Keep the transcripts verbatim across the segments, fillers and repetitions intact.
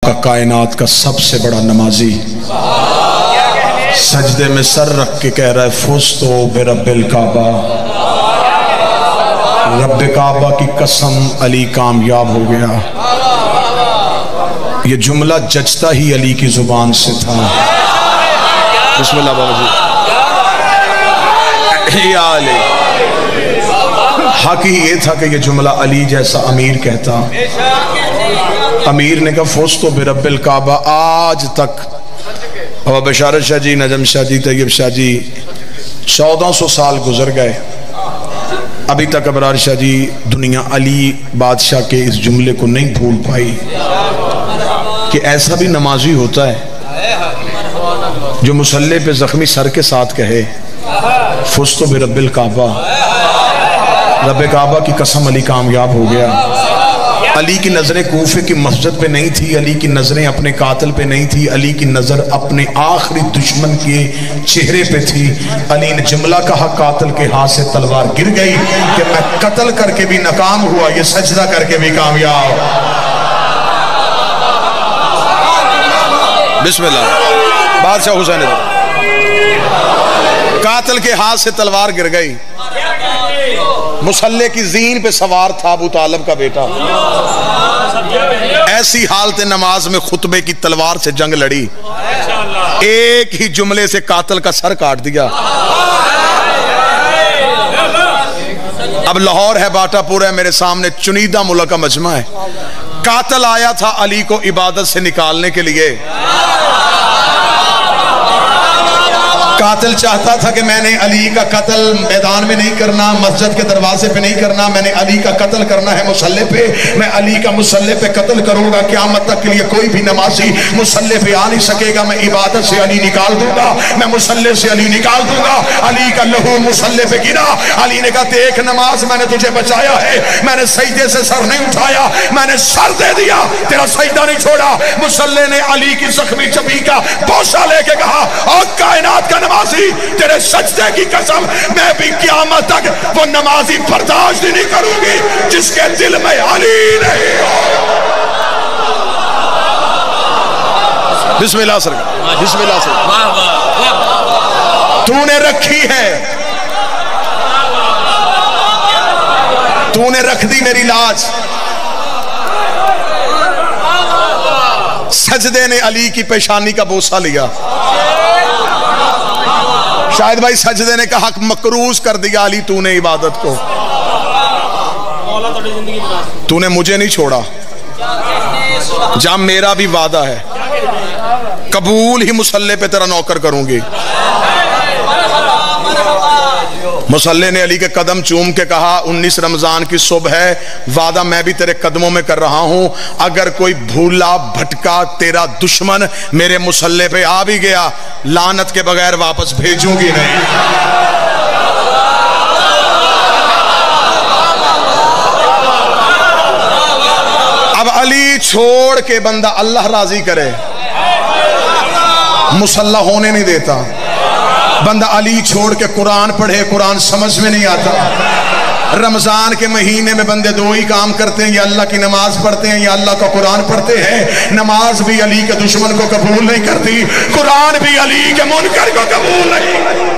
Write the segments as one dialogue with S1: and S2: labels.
S1: کا کائنات کا سب سے بڑا نمازی سجدے میں سر رکھ کے کہہ رہا ہے فزتو برب الکعبہ، رب کعبہ کی قسم علی کامیاب ہو گیا۔ یہ جملہ جچتا ہی علی کی زبان سے تھا۔ بسم اللہ بابا جی۔ یا علی، حق ہی یہ تھا کہ یہ جملہ علی جیسا امیر کہتا۔ امیر نے کہا فزتو برب الکعبہ۔ آج تک بابا بشارت شاہ جی، نجم شاہ جی، طیب شاہ جی، چودہ سو سال گزر گئے، ابھی تک ابرار شاہ جی دنیا علی بادشاہ کے اس جملے کو نہیں بھول پائی کہ ایسا بھی نمازی ہوتا ہے جو مصلی پہ زخمی سر کے ساتھ کہے فزتو برب الکعبہ، رب کعبہ کی قسم علی کامیاب ہو گیا۔ علی کی نظریں کوفے کی مسجد پہ نہیں تھی، علی کی نظریں اپنے قاتل پہ نہیں تھی، علی کی نظر اپنے آخری دشمن کے چہرے پہ تھی۔ علی نے جملہ کہا قاتل کے ہاتھ سے تلوار گر گئی کہ میں قتل کر کے بھی ناکام ہوا، یہ سجدہ کر کے بھی کامیاب۔ بسم اللہ۔ بادشاہ حسین قاتل کے ہاتھ سے تلوار گر گئی، مصلی کی زین پہ سوار تھا ابو طالب کا بیٹا، ایسی حالت نماز میں خطبے کی تلوار سے جنگ لڑی، ایک ہی جملے سے قاتل کا سر کاٹ دیا۔ اب لاہور ہے، باٹا پورا ہے، میرے سامنے چنیدہ ملک کا مجمع ہے۔ قاتل آیا تھا علی کو عبادت سے نکالنے کے لیے۔ قاتل چاہتا تھا کہ میں نے علی کا قتل میدان میں نہیں کرنا، مسجد کے دروازے پہ نہیں کرنا، میں نے علی کا قتل کرنا ہے مصلی پہ، میں علی کا مصلی پہ قتل کروں گا، قیامت تک کے لیے کوئی بھی نمازی مصلی پہ آ نہیں سکے گا، میں عبادت سے علی نکال دوں گا، میں مصلی سے علی نکال دوں گا۔ علی کا لہو مصلی پہ گرا، علی نے کہا دیکھ نماز میں نے تجھے بچایا ہے، میں نے سجدے سے سر نہیں اٹھایا، میں نے سر دے دیا، تیرا سجدہ نہیں چھوڑا۔ مصلی نے علی کی زخمی چبی کا بوسہ لے کے کہا اور کائنات کا نمازی تیرے سجدے کی قسم میں بھی قیامت تک وہ نمازی برداشت نہیں کروں گی جس کے دل میں علی نہیں ہو۔ بسم اللہ سرکار، بسم اللہ سرکار۔ تو نے رکھی ہے، تو نے رکھ دی میری لاج۔ سجدے نے علی کی پیشانی کا بوسہ لیا، شاید بھائی سجدے نے کہا مکروز کر دیا علی تو نے عبادت کو، تو نے مجھے نہیں چھوڑا، جہاں میرا بھی وعدہ ہے قبول ہی مصلی پہ تیرا نوکر کروں گی۔ مصلی نے علی کے قدم چوم کے کہا انیس رمضان کی صبح ہے، وعدہ میں بھی تیرے قدموں میں کر رہا ہوں، اگر کوئی بھولا بھٹکا تیرا دشمن میرے مصلی پہ آ بھی گیا لعنت کے بغیر واپس بھیجوں گی نہیں۔ اب علی چھوڑ کے بندہ اللہ راضی کرے مصلی ہونے نہیں دیتا، بندہ علی چھوڑ کے قرآن پڑھے، قرآن سمجھ میں نہیں آتا۔ رمضان کے مہینے میں بندے دو ہی کام کرتے ہیں، یا اللہ کی نماز پڑھتے ہیں یا اللہ کا قرآن پڑھتے ہیں۔ نماز بھی علی کے دشمن کو قبول نہیں کرتی، قرآن بھی علی کے منکر کو قبول نہیں۔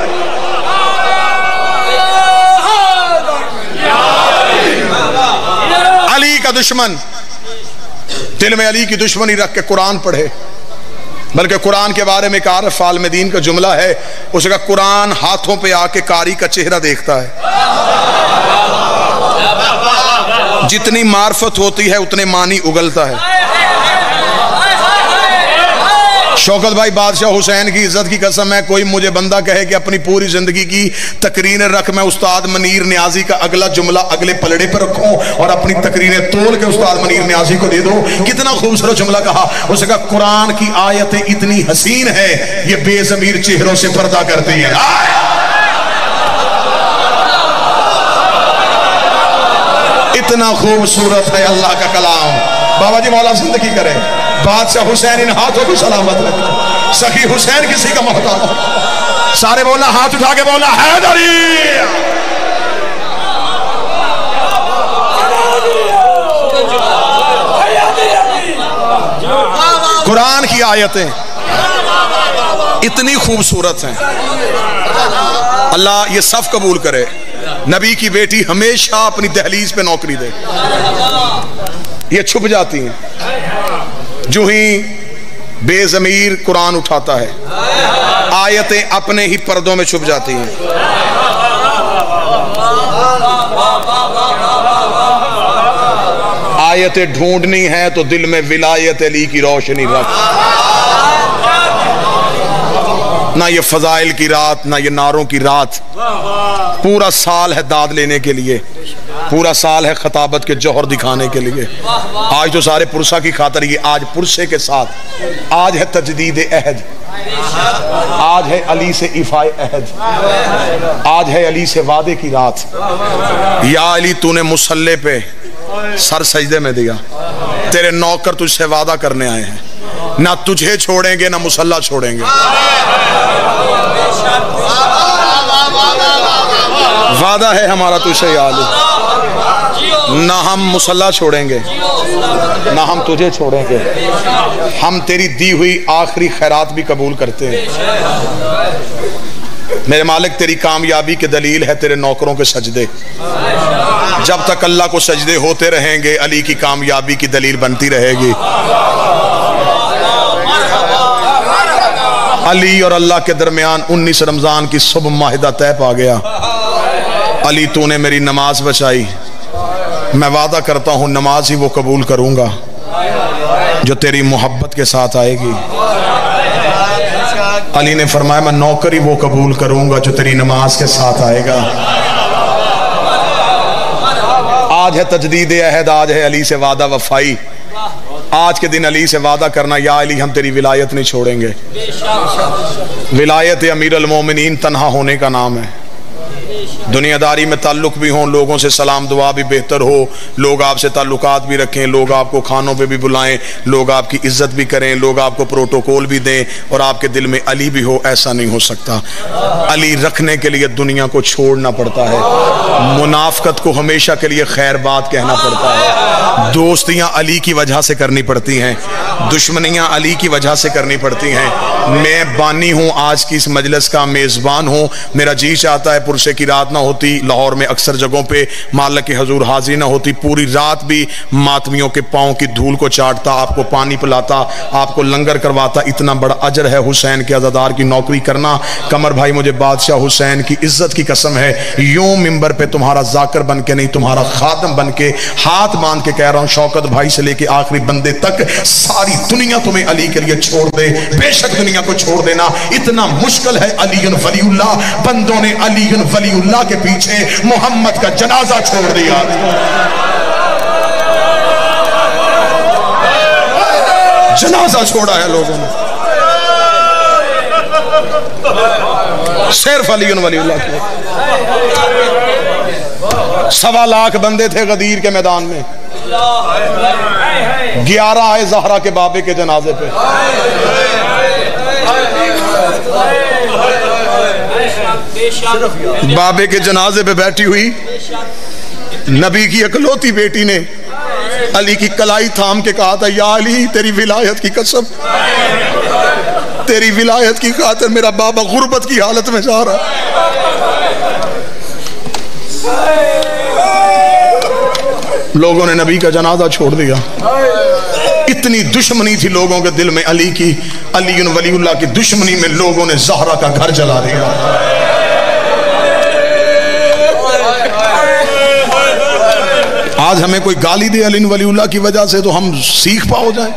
S1: علی کا دشمن دل میں علی کی دشمنی رکھ کے قرآن پڑھے، بلکہ قرآن کے بارے میں ایک عارف عالم دین کا جملہ ہے، اسے کہا قرآن ہاتھوں پہ آ کے قاری کا چہرہ دیکھتا ہے، جتنی معرفت ہوتی ہے اتنے معنی اگلتا ہے۔ شوکت بھائی بادشاہ حسین کی عزت کی قسم ہے، کوئی مجھے بندہ کہے کہ اپنی پوری زندگی کی تقریر رکھ، میں استاد منیر نیازی کا اگلا جملہ اگلے پلڑے پر رکھوں اور اپنی تقریریں تول کے استاد منیر نیازی کو دے دو۔ کتنا خوبصورت جملہ کہا، اسے کہا قرآن کی آیتیں اتنی حسین ہے یہ بے ضمیر چہروں سے پردہ کرتی ہیں۔ اتنا خوبصورت ہے اللہ کا کلام۔ بابا جی مولا زندگی کرے، بادشاہ حسین ان ہاتھوں کو سلامت رکھے، سخی حسین کسی کا محتاج ہو۔ سارے بولنا، ہاتھ اٹھا کے بولنا حیدری۔
S2: Wow.
S1: قرآن کی آیتیں اتنی خوبصورت ہیں، اللہ یہ صف قبول کرے، نبی کی بیٹی ہمیشہ اپنی دہلیز پہ نوکری دے، یہ چھپ جاتی ہیں، جو ہی بے ضمیر قرآن اٹھاتا ہے آیتیں اپنے ہی پردوں میں چھپ جاتی ہیں۔ آیتیں ڈھونڈنی ہے تو دل میں ولایت علی کی روشنی رکھ، نہ یہ فضائل کی رات نہ یہ ناروں کی رات، پورا سال ہے داد لینے کے لیے، پورا سال ہے خطابت کے جوہر دکھانے کے لیے۔ آج تو سارے پرسہ کی خاطر، یہ آج پرسے کے ساتھ، آج ہے تجدید عہد، آج ہے علی سے ایفائے عہد، آج ہے علی سے وعدے کی رات۔ یا علی تو نے مصلی پہ سر سجدے میں دیا، تیرے نوکر تجھ سے وعدہ کرنے آئے ہیں، نہ تجھے چھوڑیں گے نہ مصلی چھوڑیں گے، وعدہ ہے ہمارا تجھ سے یا علی، نہ ہم مصلی چھوڑیں گے نہ ہم تجھے چھوڑیں گے، ہم تیری دی ہوئی آخری خیرات بھی قبول کرتے ہیں۔ میرے مالک تیری کامیابی کی دلیل ہے تیرے نوکروں کے سجدے، جب تک اللہ کو سجدے ہوتے رہیں گے علی کی کامیابی کی دلیل بنتی رہے گی۔ علی اور اللہ کے درمیان انیس رمضان کی صبح معاہدہ طے پا گیا، علی تو نے میری نماز بچائی، میں وعدہ کرتا ہوں نماز ہی وہ قبول کروں گا جو تیری محبت کے ساتھ آئے گی۔ علی نے فرمایا میں نوکری وہ قبول کروں گا جو تیری نماز کے ساتھ آئے گا۔ آج ہے تجدید عہد، آج ہے علی سے وعدہ وفائی، آج کے دن علی سے وعدہ کرنا یا علی ہم تیری ولایت نہیں چھوڑیں گے۔ ولایت امیر المومنین تنہا ہونے کا نام ہے، دنیا داری میں تعلق بھی ہوں، لوگوں سے سلام دعا بھی بہتر ہو، لوگ آپ سے تعلقات بھی رکھیں، لوگ آپ کو کھانوں پہ بھی بلائیں، لوگ آپ کی عزت بھی کریں، لوگ آپ کو پروٹوکول بھی دیں، اور آپ کے دل میں علی بھی ہو، ایسا نہیں ہو سکتا۔ علی رکھنے کے لیے دنیا کو چھوڑنا پڑتا ہے، منافقت کو ہمیشہ کے لیے خیر بات کہنا پڑتا ہے، دوستیاں علی کی وجہ سے کرنی پڑتی ہیں، دشمنیاں علی کی وجہ سے کرنی پڑتی ہیں۔ میں بانی ہوں، آج کی اس مجلس کا میزبان ہوں، میرا جی چاہتا ہے پرسے کی رات نہ ہوتی، لاہور میں اکثر جگہوں پہ مالک کے حضور حاضری نہ ہوتی، پوری رات بھی ماتمیوں کے پاؤں کی دھول کو چاٹتا، آپ کو پانی پلاتا، آپ کو لنگر کرواتا۔ اتنا بڑا اجر ہے حسین کے عزادار کی نوکری کرنا۔ قمر بھائی مجھے بادشاہ حسین کی عزت کی قسم ہے، یوں منبر پہ تمہارا ذاکر بن کے نہیں، تمہارا خادم بن کے ہاتھ باندھ کے کہہ رہا ہوں، شوکت بھائی سے لے کے آخری بندے تک ساری دنیا تمہیں علی کے لیے چھوڑ دے، بے شک دنیا کو چھوڑ دینا اتنا مشکل ہے۔ علی ولی اللہ، بندوں نے علی ولی اللہ کے پیچھے محمد کا جنازہ چھوڑ دیا، جنازہ چھوڑا ہے لوگوں نے، صرف علی ولی اللہ کے۔ سوا لاکھ بندے تھے غدیر کے میدان میں، گیارہ آئے زہرا کے بابے کے جنازے پہ، بابے کے جنازے پہ بیٹھی ہوئی نبی کی اکلوتی بیٹی نے علی کی کلائی تھام کے کہا تھا، یا علی تیری ولایت کی قسم، تیری ولایت کی خاطر میرا بابا غربت کی حالت میں جا رہا ہے۔ لوگوں نے نبی کا جنازہ چھوڑ دیا، اتنی دشمنی تھی لوگوں کے دل میں علی کی، علی ولی اللہ کی دشمنی میں لوگوں نے زہرا کا گھر جلا دیا۔ آج ہمیں کوئی گالی دے علی ولی اللہ کی وجہ سے تو ہم سیکھ پا ہو جائیں،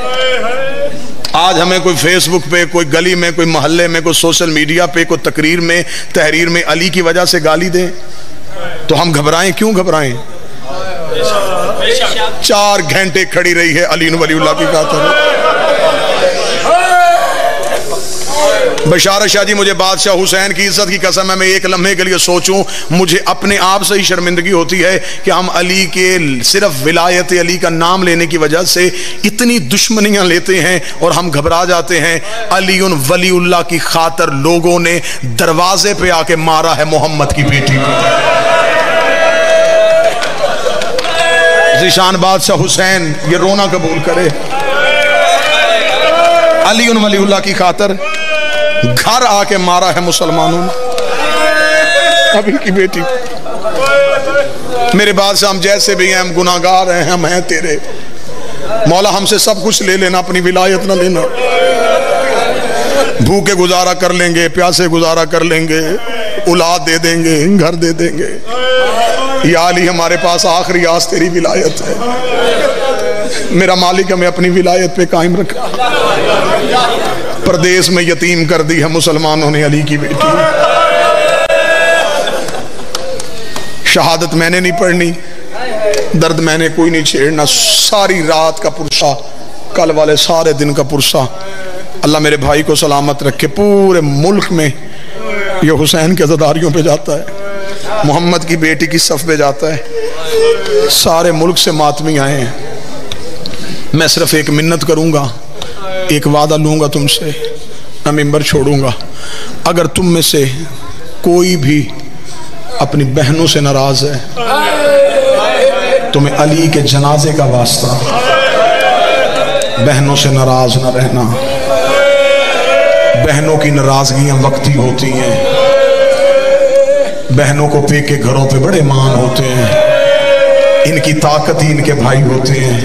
S1: آج ہمیں کوئی فیس بک پہ، کوئی گلی میں، کوئی محلے میں، کوئی سوشل میڈیا پہ، کوئی تقریر میں، تحریر میں علی کی وجہ سے گالی دیں تو ہم گھبرائیں، کیوں گھبرائیں؟ چار گھنٹے کھڑی رہی ہے علی ولی اللہ کی خاطر۔ بشارت شاہ جی مجھے بادشاہ حسین کی عزت کی قسم ہے، میں ایک لمحے کے لیے سوچوں، مجھے اپنے آپ سے ہی شرمندگی ہوتی ہے کہ ہم علی کے صرف ولایت علی کا نام لینے کی وجہ سے اتنی دشمنیاں لیتے ہیں اور ہم گھبرا جاتے ہیں۔ علی ولی اللہ کی خاطر لوگوں نے دروازے پہ آ کے مارا ہے محمد کی بیٹی کو۔ ذیشان بادشاہ حسین یہ رونا قبول کرے، علی ولی اللہ کی خاطر گھر آ کے مارا ہے مسلمانوں نے ابھی کی بیٹی. میرے بعد سے ہم جیسے بھی ہیں ہم گناہگار ہیں, ہم ہیں تیرے مولا, ہم سے سب کچھ لے لینا, اپنی ولایت نہ لینا. بھوکے گزارا کر لیں گے, پیاسے گزارا کر لیں گے, اولاد دے دیں گے, گھر دے دیں گے. یا علی ہمارے پاس آخری آس تیری ولایت ہے. میرا مالک ہمیں اپنی ولایت پہ قائم رکھا. پردیس میں یتیم کر دی ہے مسلمانوں نے علی کی بیٹی. شہادت میں نے نہیں پڑھنی, درد میں نے کوئی نہیں چھیڑنا. ساری رات کا پرسہ, کل والے سارے دن کا پرسہ. اللہ میرے بھائی کو سلامت رکھے. پورے ملک میں یہ حسین کے عزاداریوں پہ جاتا ہے, محمد کی بیٹی کی صف پہ جاتا ہے. سارے ملک سے ماتمی آئے ہیں. میں صرف ایک منت کروں گا, ایک وعدہ لوں گا تم سے, میں منبر چھوڑوں گا. اگر تم میں سے کوئی بھی اپنی بہنوں سے ناراض ہے, تمہیں علی کے جنازے کا واسطہ, بہنوں سے ناراض نہ رہنا. بہنوں کی ناراضگیاں وقتی ہوتی ہیں. بہنوں کو پے کے گھروں پہ بڑے مان ہوتے ہیں, ان کی طاقت ہی ان کے بھائی ہوتے ہیں.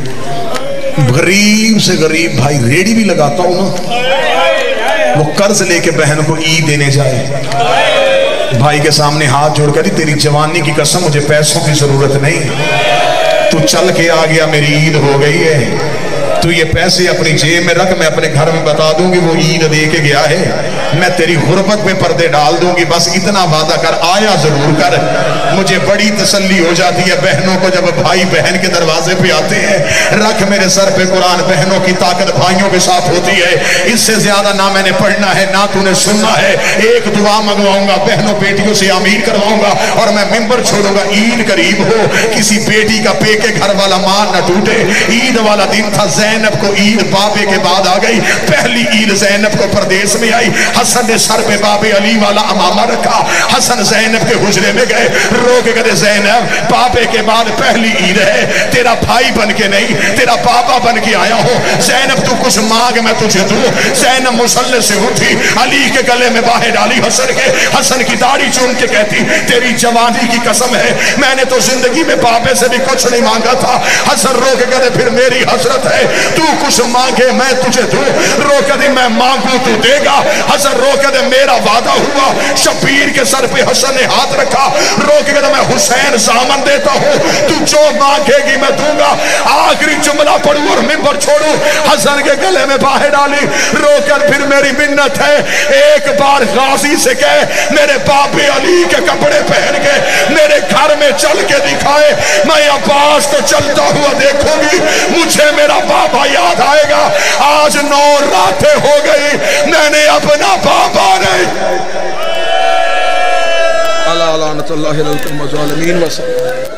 S1: غریب سے غریب بھائی ریڑی بھی لگاتا ہوں نا, وہ قرض لے کے بہن کو عید دینے جائے, بھائی کے سامنے ہاتھ جوڑ کر, تیری جوانی کی قسم مجھے پیسوں کی ضرورت نہیں, تو چل کے آ گیا میری عید ہو گئی ہے, تو یہ پیسے اپنی جیب میں رکھ, میں اپنے گھر میں بتا دوں گی وہ عید دے کے گیا ہے, میں تیری غربت میں پردے ڈال دوں گی, بس اتنا وعدہ کر, آیا ضرور کر. مجھے بڑی تسلی ہو جاتی ہے بہنوں کو جب بھائی بہن کے دروازے پہ آتے ہیں. رکھ میرے سر پہ قرآن, بہنوں کی طاقت بھائیوں کے ساتھ ہوتی ہے. اس سے زیادہ نہ میں نے پڑھنا ہے نہ تو نے سننا ہے. ایک دعا منگواؤں گا, بہنوں بیٹیوں سے آمین کرواؤں گا, اور میں منبر چھوڑوں گا. عید قریب ہو, کسی بیٹی کا پے کے گھر والا مان نہ ٹوٹے. عید والا دن تھا, زینب کو عید بابے کے بعد آ گئی. پہلی عید زینب کو پردیس میں آئی. حسن نے سر پہ بابے علی والا امامہ رکھا. حسن زینب کے حجرے میں گئے, رو کے کہتے زینب بابے کے بعد پہلی عید ہے, تیرا بھائی بن کے نہیں تیرا بابا بن کے آیا ہو. زینب تو کچھ مانگ میں تجھے دوں. زینب مسلح سے اٹھی, علی کے گلے میں باہیں ڈالی حسن کے, حسن کی داڑھی چوم کے کہتی تیری جوانی کی قسم ہے میں نے تو زندگی میں بابے سے بھی کچھ نہیں مانگا تھا. حسن رو کے کہتے پھر میری حسرت ہے, تو کچھ مانگے میں تجھے دوں. رو کے دے میں مانگوں تو دے گا. حسن رو کے دے میرا وعدہ ہوا. شبیر کے سر پہ حسن نے ہاتھ رکھا, رو کے کہتے میں حسین زامن دیتا ہوں, تو جو مانگے گی میں دوں گا. آخری جملہ پڑھوں اور منبر چھوڑوں. حسن کے گلے میں باہیں ڈالی, رو کر پھر میری منت ہے ایک بار غازی سے کہے میرے بابے علی کے کپڑے پہن کے میرے گھر میں چل کے دکھائے, میں عباس کو چلتا ہوا دیکھوں گی, مجھے میرا بابا یاد آئے گا. آج نو راتیں ہو گئی میں نے اپنا بابا نہیں. اللہ لعنت اللہ علیکم وظالمین وسلم.